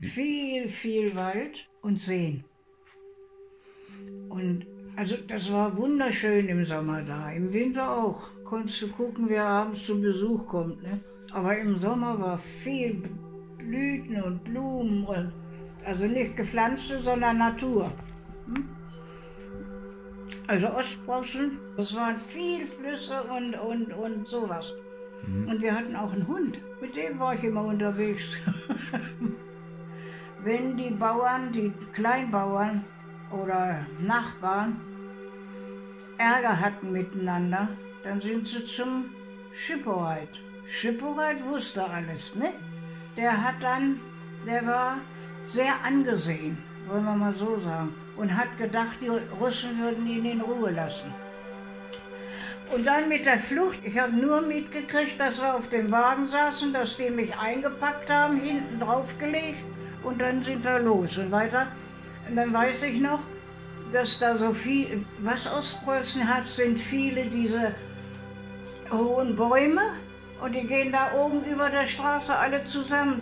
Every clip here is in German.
viel Wald und Seen. Und also das war wunderschön im Sommer da, im Winter auch. Konntest du gucken, wer abends zu Besuch kommt. Ne? Aber im Sommer war viel Blüten und Blumen, und, also nicht gepflanzte, sondern Natur. Also Ostpreußen, das waren viel Flüsse und sowas. Und wir hatten auch einen Hund, mit dem war ich immer unterwegs. Wenn die Bauern, die Kleinbauern oder Nachbarn Ärger hatten miteinander, dann sind sie zum Schippereit. Schippereit wusste alles, ne? Der war sehr angesehen, wollen wir mal so sagen, und hat gedacht, die Russen würden ihn in Ruhe lassen. Und dann mit der Flucht, ich habe nur mitgekriegt, dass wir auf dem Wagen saßen, dass die mich eingepackt haben, hinten draufgelegt, und dann sind wir los und weiter. Und dann weiß ich noch, dass da so viel, was Ostpreußen hat, sind viele diese hohen Bäume, und die gehen da oben über der Straße alle zusammen.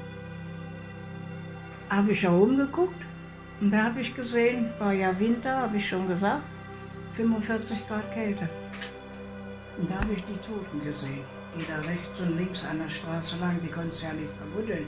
Habe ich herumgeguckt und da habe ich gesehen, war ja Winter, habe ich schon gesagt, 45 Grad Kälte. Und da habe ich die Toten gesehen, die da rechts und links an der Straße lagen, die konnten es ja nicht verbuddeln.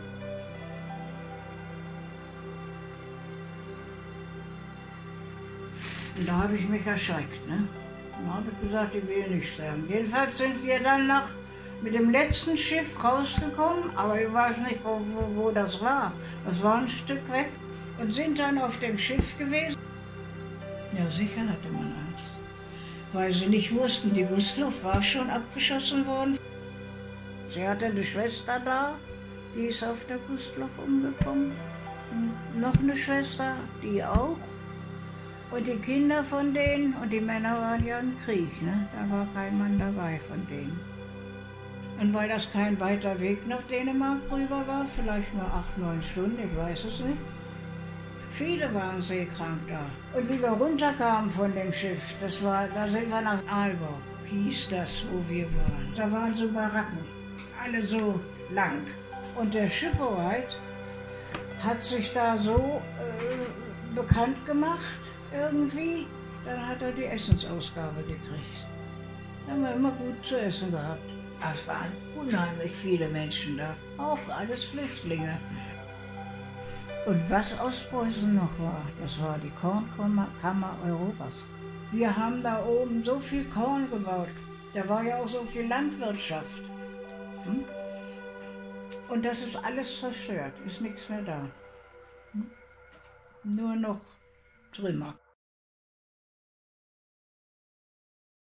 Und da habe ich mich erschreckt, ne? Dann habe ich gesagt, ich will nicht sterben. Jedenfalls sind wir dann mit dem letzten Schiff rausgekommen, aber ich weiß nicht, wo das war. Das war ein Stück weg, und sind dann auf dem Schiff gewesen. Ja, sicher hatte man Angst, weil sie nicht wussten, die Gustloff war schon abgeschossen worden. Sie hatte eine Schwester da, die ist auf der Gustloff umgekommen. Und noch eine Schwester, die auch. Und die Kinder von denen und die Männer waren ja im Krieg, ne? Da war kein Mann dabei von denen. Und weil das kein weiter Weg nach Dänemark rüber war, vielleicht nur 8, 9 Stunden, ich weiß es nicht. Viele waren seekrank da. Und wie wir runterkamen von dem Schiff, da sind wir nach Aalborg, hieß das, wo wir waren. Da waren so Baracken, alle so lang. Und der Schippereit hat sich da so bekannt gemacht, irgendwie. Dann hat er die Essensausgabe gekriegt. Da haben wir immer gut zu essen gehabt. Es waren unheimlich viele Menschen da, auch alles Flüchtlinge. Und was Ostpreußen noch war, das war die Kornkammer Europas. Wir haben da oben so viel Korn gebaut, da war ja auch so viel Landwirtschaft. Und das ist alles zerstört, ist nichts mehr da. Nur noch Trümmer.